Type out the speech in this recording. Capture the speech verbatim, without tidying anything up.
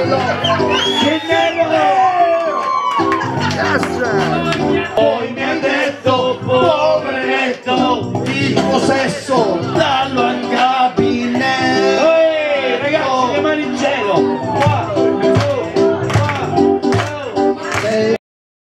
bello! Yes! Poi mi ha detto, poveretto, il possesso